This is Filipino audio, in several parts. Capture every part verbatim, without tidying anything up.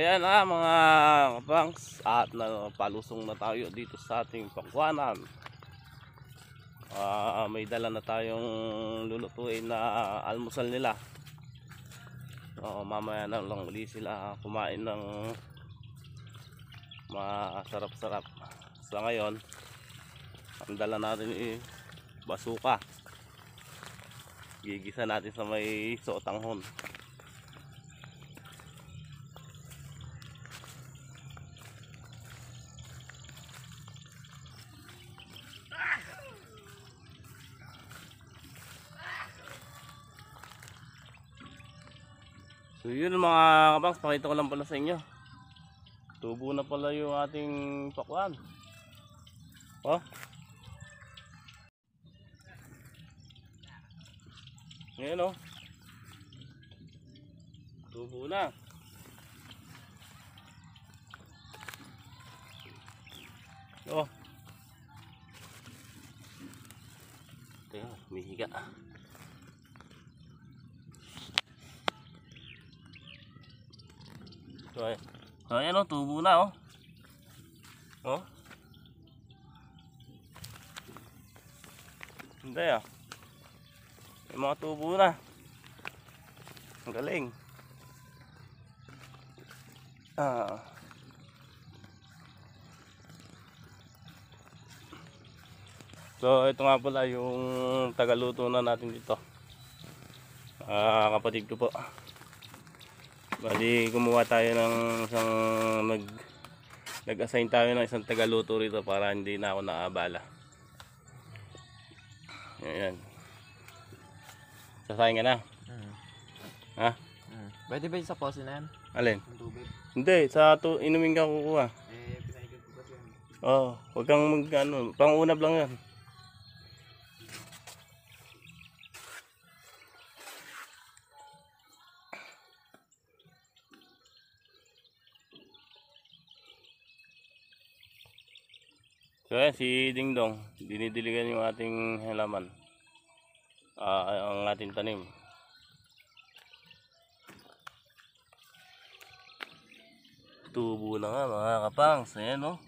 ayan na mga kapangs, at napalusong na tayo dito sa ating pakwanan. uh, May dala na tayong lulutuin na almusal nila. uh, Mamaya na lang uli sila kumain ng masarap-sarap. Sa ngayon, ang dala natin eh, basuka. Gigisa natin sa may sotanghon. So yun mga kabangs, pakita ko lang pala sa inyo. Tubo na pala yung ating pakwan. Oh. Ngayon oh. Tubo na. Oh. Teka, may higa. So, ayan o, tubo na oh. Oh. Hindi ah. May mga tubo na. Ang galing. Ah. So, ito nga pala yung tagaluto na natin dito. Ah, kapatid ko po. Bali, gumawa tayo ng isang nag nag-assign tayo ng isang tagaluto rito para hindi na ako naabala. Ayan. Sasayin ka na? Hmm. Ha? Hmm. Pwede ba yung sa posi na yan? Alin? Ang tubig? Hindi, sa to, inumin ka kukuha. Eh, pinaikot ko kasi yan. Oo, oh, huwag kang mag, ano, pang-unab lang yan. So yan, si Dingdong, dinidiligan yung ating halaman, uh, ang ating tanim. Tubo na nga mga kapangs, ayan o.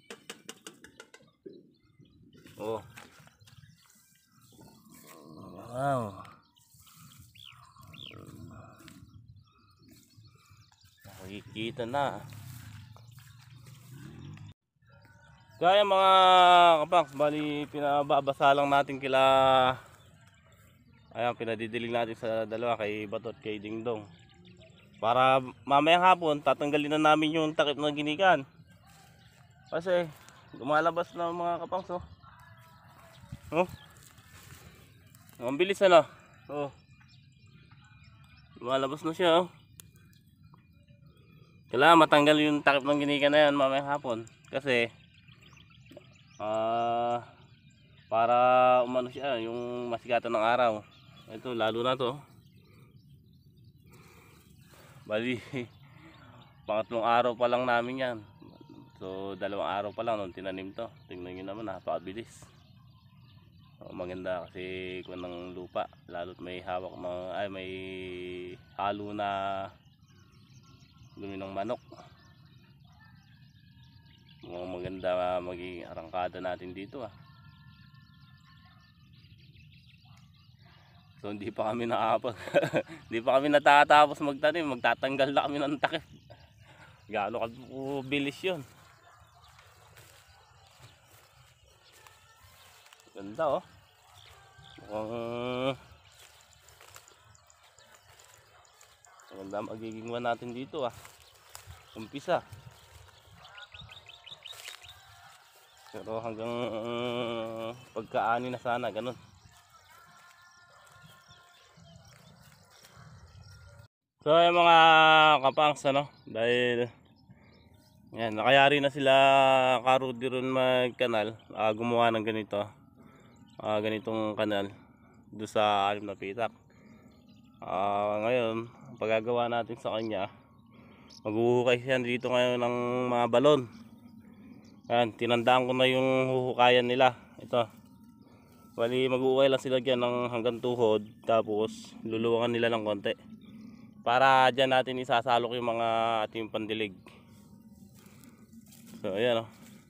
Oh. Wow. Nakikita na. Kaya mga kapangs, bali pinababasa lang natin kila, ayan, pinadidilig natin sa dalawa, kay Bato at kay Dingdong, para mamayang hapon tatanggalin na namin yung takip ng ginikan. Kasi lumalabas na mga kapangs oh. Oh. Ang bilis na. Oh. Lumalabas na siya oh. Kailangan matanggal yung takip ng ginikan na yan mamayang hapon. Kasi Uh, para umano siya yung masigatan ng araw. Ito lalo na to. Bali pangatlong araw pa lang namin yan. So dalawang araw pa lang nung tinanim to. Tingnan nyo naman, napakabilis. So, maganda kasi kung ng lupa, lalo't may hawak ng, ay may halo na dumi ng manok. Mukhang maganda maging arangkada natin dito ah. So hindi pa kami nakapag hindi pa kami natatapos magtanim, magtatanggal na kami ng takip. Gaano kabilis yun. Ganda oh. Mukhang maganda magiging one natin dito ah. Umpisa. Pero hanggang uh, pagkaani na sana, ganun. So yung mga kapangs ano, dahil yan, nakayari na sila Karudi ron magkanal, uh, gumawa ng ganito, uh, ganitong kanal doon sa alim na pitak. Uh, ngayon, pagagawa natin sa kanya, maghuhukay siya dito ngayon ng mga balon. Ayan, tinandaan ko na yung huhukayan nila. Ito. Bali mag-uukay lang sila dyan ng hanggang tuhod. Tapos luluwangan nila ng konti. para dyan natin isasalok yung mga ating pandilig. So ayan o.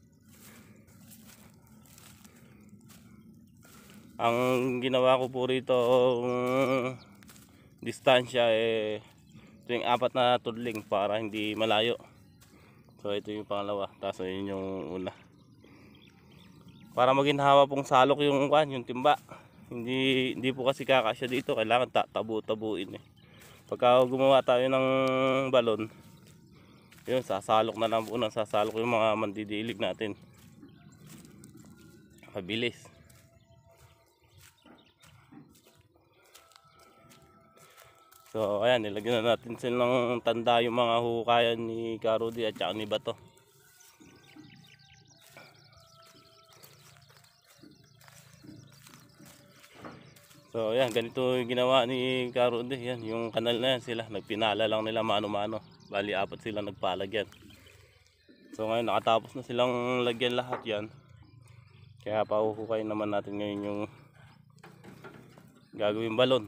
Ang ginawa ko po rito um, distansya eh ito yung apat na tudling para hindi malayo. So ito yung pangalawa, tapos yun yung una. Para maginhawa pong salok yung kwan, yung timba. Hindi hindi po kasi kakasya dito, kailangan tabu-tabuin eh. Pagka gumawa tayo ng balon, yun sasalok na lang po nang sasalok yung mga mandidilig natin. Mabilis. So ayan, nilagyan na natin sila ng tanda yung mga hukayan ni Ka-Rudy at saka ni Bato. So ayan, ganito yung ginawa ni Ka-Rudy. Yan, yung kanal na yan sila, nagpinala lang nila mano-mano. Bali apat sila nagpalagyan. So ngayon nakatapos na silang lagyan lahat yan. Kaya pahuhukayin naman natin ngayon yung gagawing balon.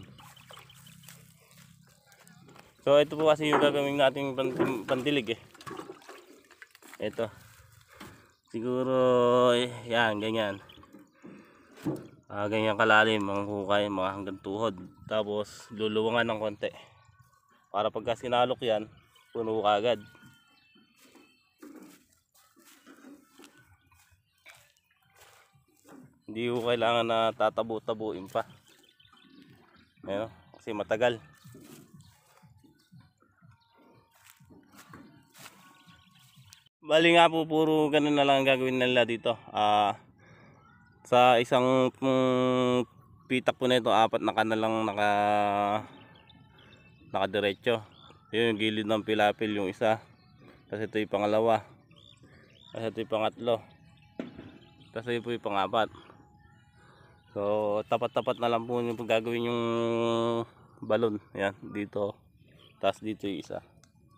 So ito po kasi yung gagawin nating pandilig eh. Ito. Siguro eh, yan, ganyan. Ah, ganyan kalalim ang hukay, mga hanggang tuhod. Tapos luluwangan ng konti. Para pagka sinalok yan, puno kagad. Hindi ko kailangan na tatabu-tabuin pa. Ayun, kasi matagal. Bali nga po, puro ganun na lang ang gagawin nila dito. Ah, sa isang um, pitak po nito, apat na kanal lang naka nakadiretso. Yun yung gilid ng pilapil yung isa. Tapos ito yung pangalawa. Tapos ito yung pangatlo. Tapos ito yung pangapat. So tapat-tapat na lang po yung gagawin yung balon. Yan, dito. Tapos dito yung isa.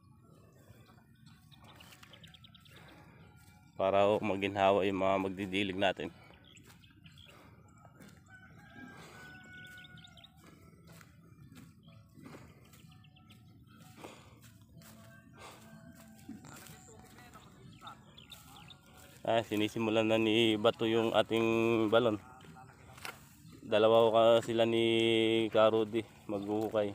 Para maginhawa yung mga magdidilig natin. Ah, sinisimulan na ni Bato yung ating balon. Dalawa ka sila ni Ka-Rudy maghuhukay.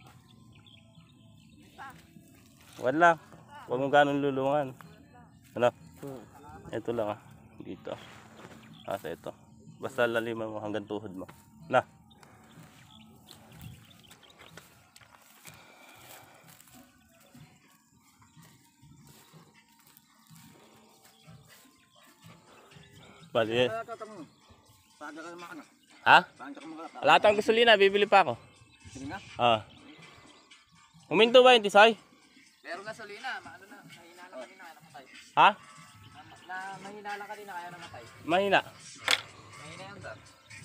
Wala. Huwag mong ganun lulungan. Ano? Ito lang ah. Dito. Asa ito. Basta laliman mo hanggang tuhod mo. Na. Bali. Ha? Lahat ng gasolina, bibili pa ako. Ah. Huminto ba yung tisay? Pero gasolina, maano na, mahina lang kanina kaya namatay. Ha? Na, na mahina lang kanina kaya namatay. Mahina. Mahina yan dad.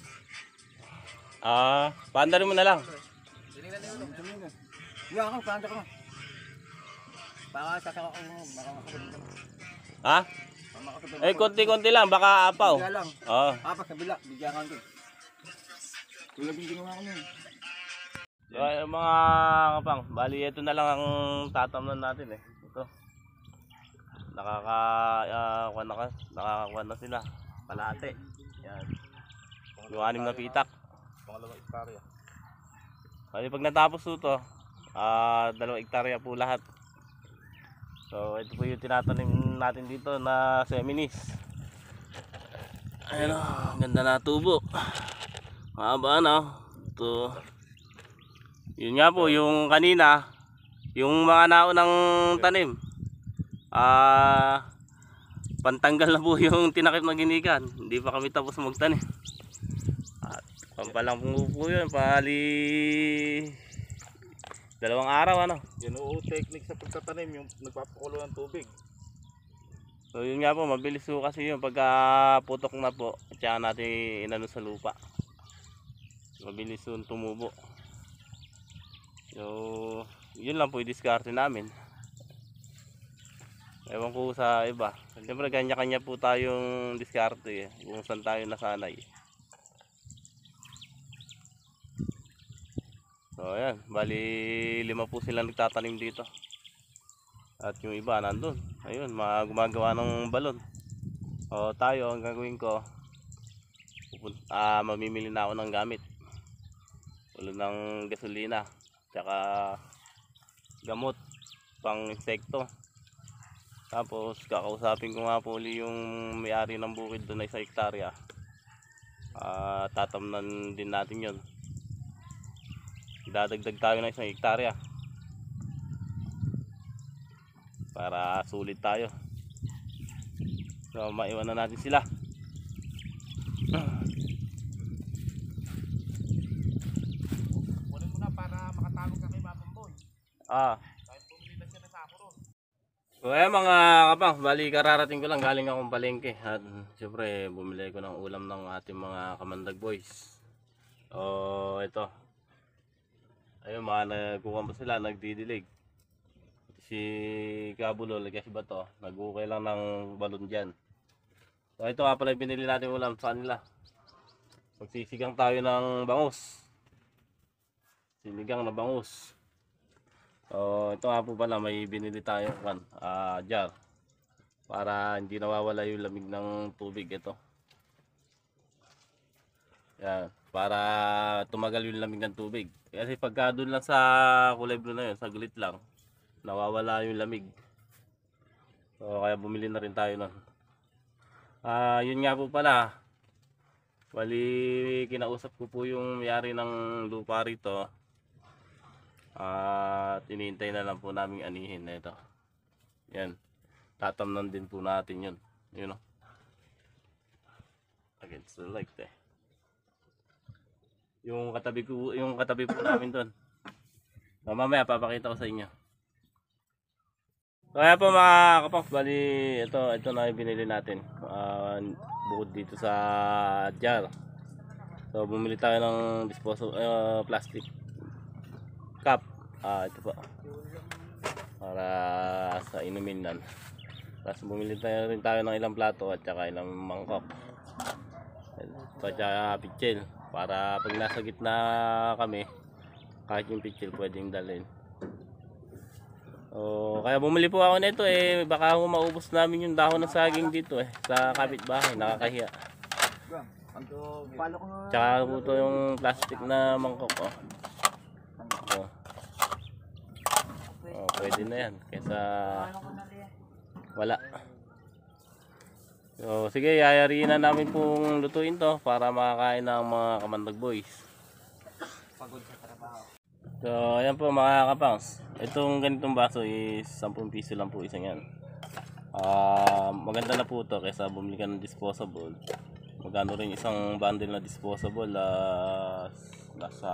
Ah, paandarin mo na lang. Dinila na yun. Iya ako, paanda ko. Baka sasaka ko mo, baka makakabit. Ha? Eh, konti-konti lang, baka apaw. Bigyan lang. Oo. Apas sa bila, bigyan ka ko. Tulad yung ginawa ko nun. So, ay, mga kapang, bali ito na lang ang tatamnan natin eh. Ito. Nakaka uh, kuha na, nakakakuha na sila. Kalate. Yan. Yung anim na pitak. Pangalawang istarya. Bali pag natapos ito, uh, dalawang hektarya po lahat. So ito po yung tinatanim natin dito na seminis. Ayun o, ganda na tubo. Mahaba na. Ito. Yun nga po, yung kanina, yung mga naunang tanim, ah, pantanggal na po yung tinakip na ginikan. Hindi pa kami tapos magtanim. At pampalang po po yun, pali dalawang araw ano. Yan o technique sa pagtatanim, yung nagpapakulo ng tubig. So yun nga po, mabilis po kasi yun pagka putok na po at saka natin inano sa lupa. Mabilis yun tumubo. So yun lang po yung diskarte namin. Ewan ko sa iba. Siyempre kanya-kanya po tayong diskarte eh, kung saan tayo nasanay. So So ayan, bali lima po sila nagtatanim dito. At yung iba nandun. Ayun, mga gumagawa ng balon. O tayo, ang gagawin ko, pupun- ah, mamimili na ako ng gamit. Tulad ng gasolina, tsaka gamot, pang insekto. Tapos kakausapin ko nga po uli yung may-ari ng bukid doon ay sa hektarya. Ah, tatamnan din natin yon. Dadagdag tayo ng isang hektarya para sulit tayo. So maiwan na natin sila. Kunin mo na para makatawag ka kay Babang Boy. Ah. Kahit bumili na siya ng sako ron. So ayan mga kapang, bali kararating ko lang, galing akong palengke. At syempre bumili ko ng ulam ng ating mga Kamandag Boys. O ito. Ayun, mga nagkukuha pa sila, nagdidilig. Si Kabulo, lagyan si Bato, nag-ukay lang ng balon dyan. So ito nga pala yung pinili natin ulam sa kanila. Magsisigang tayo ng bangus. Sinigang na bangus. So ito nga po pala, may binili tayo kan, uh, jar. Para hindi nawawala yung lamig ng tubig ito. Yan, para tumagal yung lamig ng tubig. Kasi pagka doon lang sa kulay blue na yun, saglit lang, nawawala yung lamig. So kaya bumili na rin tayo nun. Ah, uh, yun nga po pala. Bali kinausap ko po yung may-ari ng lupa rito. At uh, iniintay na lang po namin anihin na ito. Yan. Tatamnan din po natin yun. Yun o. Against the light eh. Yung katabi ko, yung katabi po namin doon. So, mamaya papakita ko sa inyo. So kaya po mga kapang, bali ito, ito na yung binili natin. Uh, bukod dito sa jar. So bumili tayo ng disposable uh, plastic cup. Ah, ito po. Para sa inumin nan. Tapos bumili tayo rin tayo ng ilang plato at saka ilang mangkok. At saka pitsil. Para pag nasa gitna kami, kahit yung pitsil pwedeng dalhin. Oh, kaya bumili po ako nito eh, baka ako maubos namin yung dahon ng saging dito eh, sa kapitbahay, nakakahiya. Tsaka po ito yung plastic na mangkok oh. Oh. Oh, pwede na yan, kaysa wala. So, sige, yayariin na namin pong lutuin to para makakain ng mga Kamandag Boys. Pagod sa trabaho. So, ayan po mga kapangs. Itong ganitong baso is sampung piso lang po isang yan. Uh, maganda na po ito kaysa bumili ka ng disposable. Magkano rin isang bundle na disposable. Uh, nasa,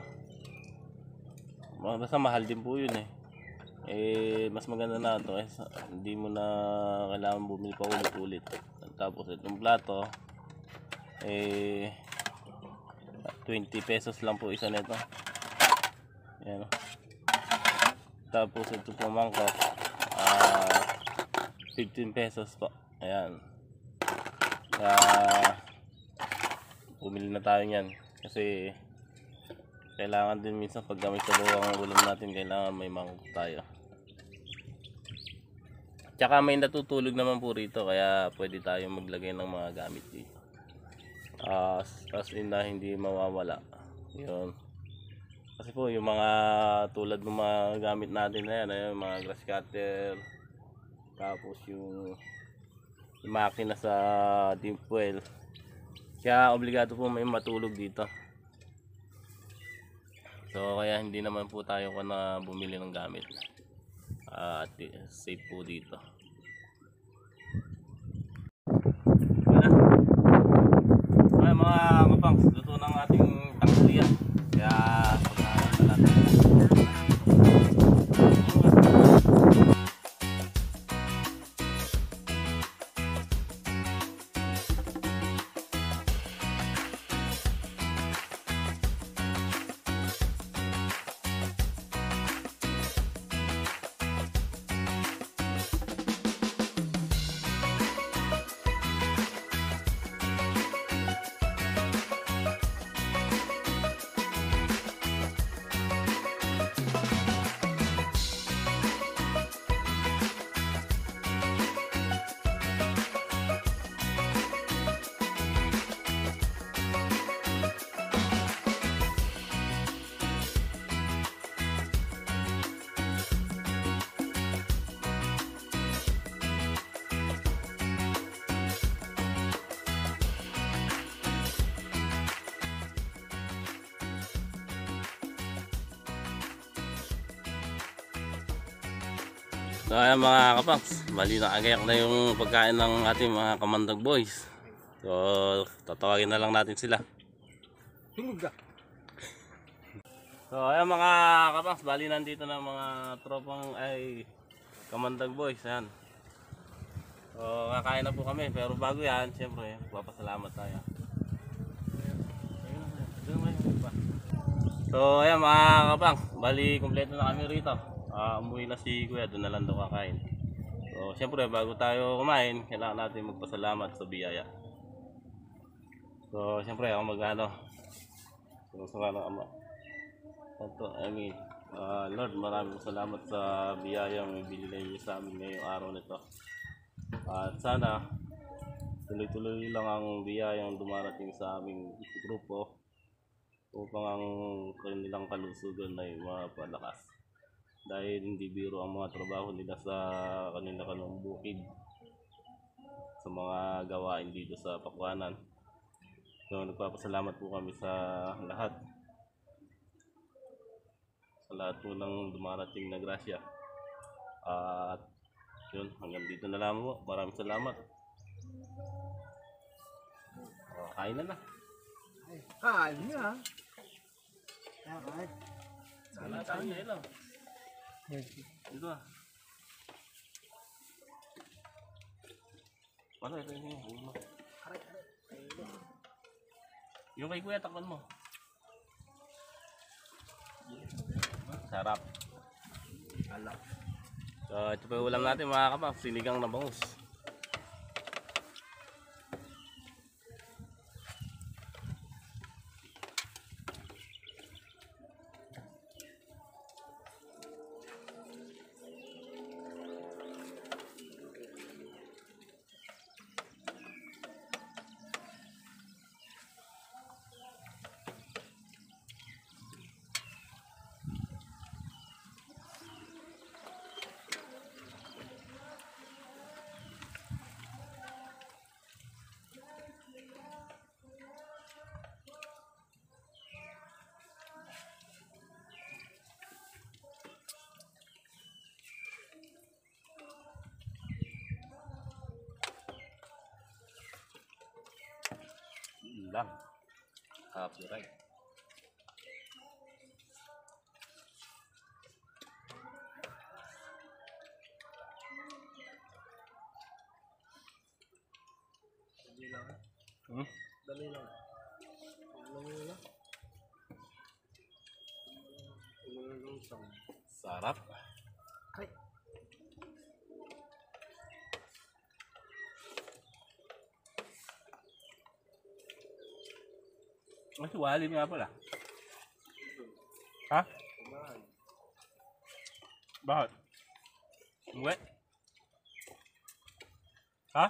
nasa mahal din po yun eh. Eh, mas maganda na ito eh. Hindi mo na kailangan bumili pa ulit-ulit. Tapos itong plato eh twenty pesos lang po isa nito. Ayan. Tapos ito po mangkok uh, fifteen pesos po. Ayan. Kaya bumili na tayo niyan kasi kailangan din minsan pag gamit sa bawang ulam natin, kailangan may mangkok tayo. Tsaka may natutulog naman po rito kaya pwede tayo maglagay ng mga gamit dito. Uh, as in na hindi mawawala. Yun. Kasi po yung mga tulad ng mga gamit natin na yan, yung mga grass cutter, tapos yung, yung makina sa deep well. Kaya obligado po may matulog dito. So kaya hindi naman po tayo ko na bumili ng gamit. Uh, at safe po dito. Ay mga kapangs, luto ng ating tanghalian. Kaya pagkain na natin. So ayan mga kapangs, bali na agayak na yung pagkain ng ating mga Kamandag boys. So tatawagin na lang natin sila. Tingog ka. So ayan mga kapangs, bali nandito na mga tropang ay Kamandag boys. Ayan. So kakain na po kami, pero bago yan, siyempre magpapasalamat tayo. So ayan mga kapangs, bali kumpleto na kami rito. Uh, umuwi na si Kuya, doon na lang daw kakain. So siyempre bago tayo kumain, kailangan natin magpasalamat sa biyaya. So siyempre ako mag-ano, sumusama ng Ama. Santo, I mean, uh, Lord, maraming salamat sa biyayang ibinigay niyo sa amin ngayong araw nito. At sana tuloy-tuloy lang ang biyayang dumarating sa aming grupo upang ang kanilang kalusugan ay mapalakas. Dahil hindi biro ang mga trabaho nila sa kanila kanong bukid, sa mga gawain dito sa Pakwanan. So nagpapasalamat po kami sa lahat, sa lahat po ng dumarating na grasya. At yun, hanggang dito na lang po. Maraming salamat. O, kain na na. Kain niya. Kain. Sana tayo na ito. Ito ah. Ano ito yun yun? Yung kay Kuya, takpan mo. Sarap. Alak. So ito pa yung ulam natin mga kapang, sinigang na bangus. Lang. Copyright. Hmm? Dali lang. Dali lang. Sarap. Ay. Mas walim nga pala. Ha? Bakit? Uwe? Ha?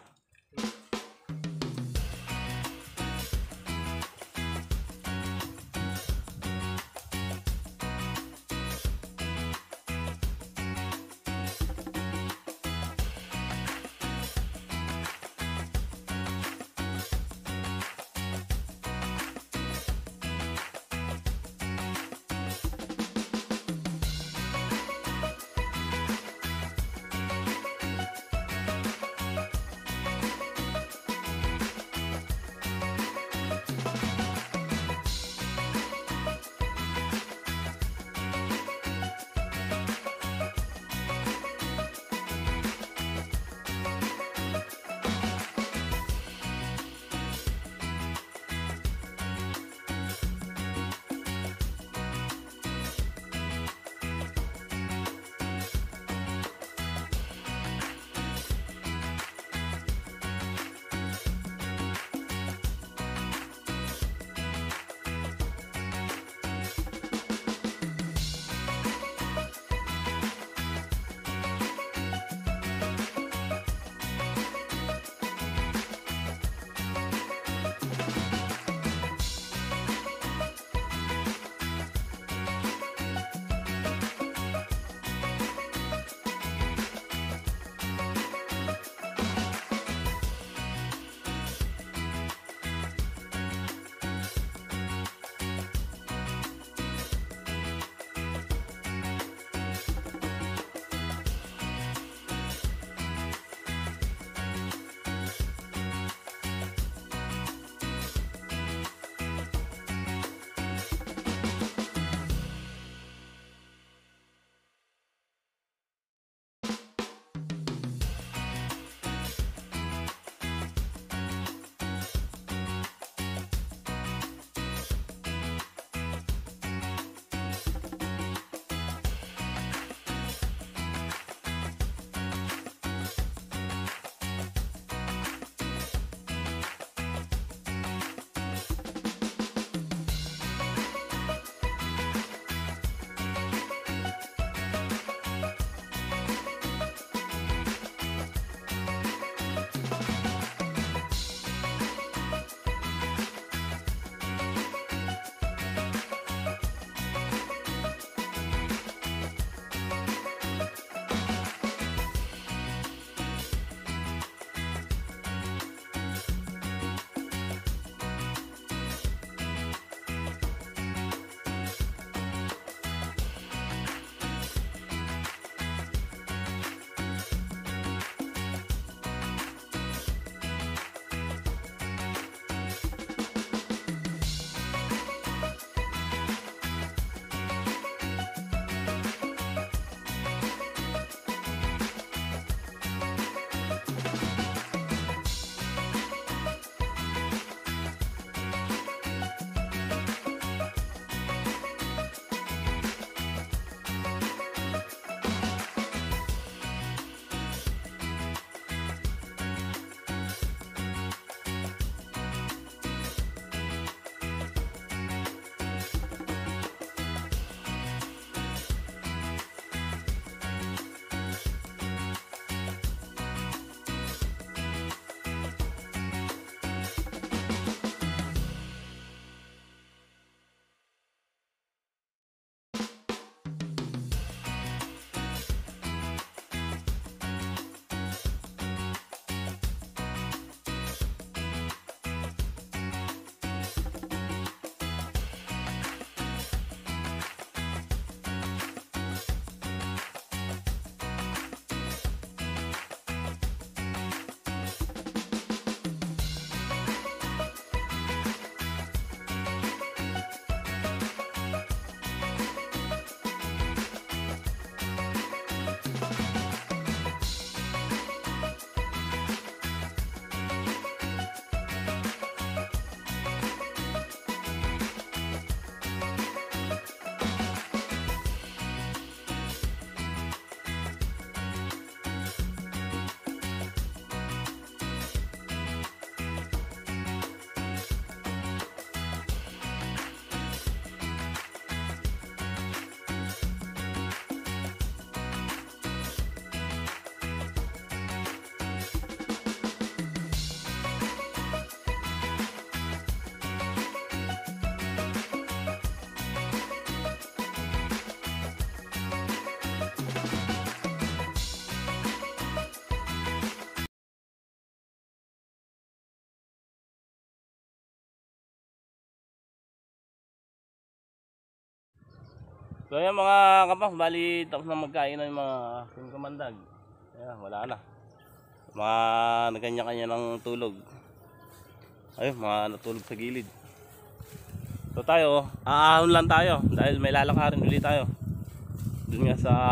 So ayan mga kapangs, bali tapos na magkain ng mga kamandag. Ayan, wala na. Mga nagkanya-kanya ng tulog. Ayun, mga natulog sa gilid. So tayo, aahon lang tayo dahil may lalakarin ulit tayo. Doon nga sa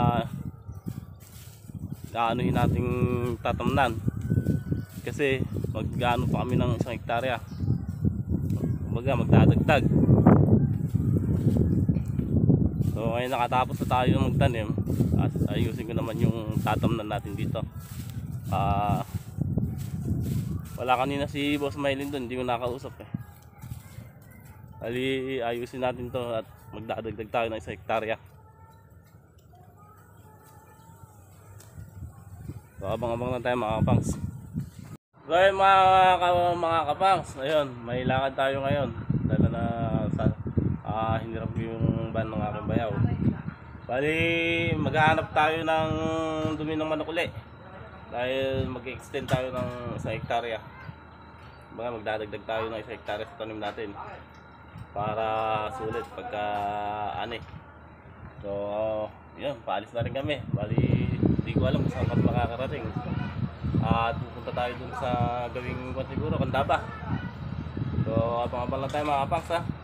gaanuhin nating tatamnan. Kasi mag-gaano pa kami ng isang hektarya. Kumbaga magdadagdag. So ngayon nakatapos na tayo magtanim. At ayusin ko naman yung tatamnan natin dito. Ah, wala kanina si Boss Mylin doon, hindi ko nakausap eh. Ali, ayusin natin to at magdadagdag tayo ng isang hektarya. So abang-abang lang tayo mga kapangs. So ayun mga, ka- mga kapangs, ayun, may lakad tayo ngayon. Dala na sa uh, hinirap ko yung van ng aking bayaw. Bali, maghahanap tayo ng dumi ng manok uli. Dahil mag-extend tayo ng isang hektarya. Baga magdadagdag tayo ng isang hektarya sa tanim natin. Para sulit pagka ani. So, yun, paalis na rin kami. Bali, hindi ko alam kung saan kami makakarating. At pupunta tayo dun sa gawing kwan siguro, Kandaba. So, abang-abang lang tayo mga kapangs ha.